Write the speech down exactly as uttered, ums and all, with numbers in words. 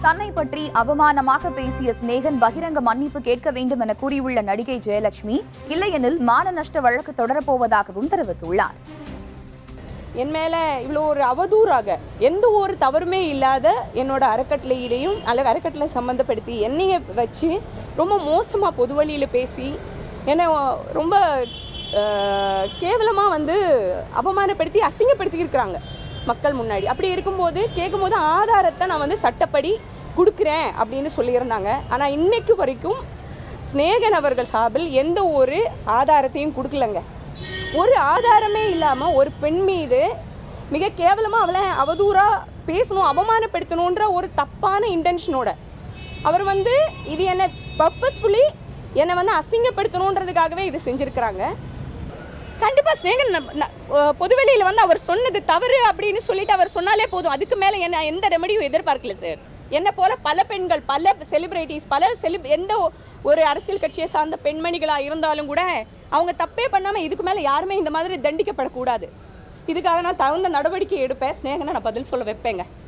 தன்னை பற்றி அவமானமாக பேசிய ஸ்நேகன் பகிரங்க மன்னிப்பு கேட்க வேண்டும் என கூறியுள்ள நடிகை ஜெயலட்சுமி, இல்லையெனில் மான நஷ்ட வழக்கு தொடரப்போவதாகவும் தெரிவித்துள்ளார். என் மேல இவ்வளோ ஒரு அவதூறாக எந்த ஒரு தவறுமே இல்லாத என்னோட அறக்கட்டளையிலையும் அல்ல அறக்கட்டளை சம்மந்தப்படுத்தி என்னைய வச்சு ரொம்ப மோசமாக பொது வழியில் பேசி என்னை ரொம்ப கேவலமாக வந்து அவமானப்படுத்தி அசிங்கப்படுத்தி இருக்கிறாங்க மக்கள் முன்னாடி. அப்படி இருக்கும்போது கேட்கும்போது ஆதாரத்தை நான் வந்து சட்டப்படி கொடுக்குறேன் அப்படின்னு சொல்லியிருந்தாங்க. ஆனால் இன்னைக்கு வரைக்கும் ஸ்நேகன் அவர்கள் சார்பில் எந்த ஒரு ஆதாரத்தையும் கொடுக்கலங்க. ஒரு ஆதாரமே இல்லாமல் ஒரு பெண் மீது மிக கேவலமாக அவளை அவதூறாக பேசணும், அவமானப்படுத்தணுன்ற ஒரு தப்பான இன்டென்ஷனோட அவர் வந்து இது என்னை பர்பஸ்ஃபுல்லி என்னை வந்து அசிங்கப்படுத்தணுன்றதுக்காகவே இது செஞ்சுருக்கிறாங்க. கண்டிப்பாக ஸ்நேகன் பொதுவெளியில் வந்து அவர் சொன்னது தவறு அப்படின்னு சொல்லிட்டு அவர் சொன்னாலே போதும். அதுக்கு மேலே என்ன எந்த ரெமடியும் எதிர்பார்க்கல சார். என்னை போல பல பெண்கள், பல செலிபிரிட்டிஸ், பல செலிப் எந்த ஒரு அரசியல் கட்சியை சார்ந்த பெண்மணிகளாக இருந்தாலும் கூட அவங்க தப்பே பண்ணாமல் இதுக்கு மேலே யாருமே இந்த மாதிரி தண்டிக்கப்படக்கூடாது. இதுக்காக நான் தகுந்த நடவடிக்கை எடுப்பேன். ஸ்நேகனை நான் பதில் சொல்ல வைப்பேங்க.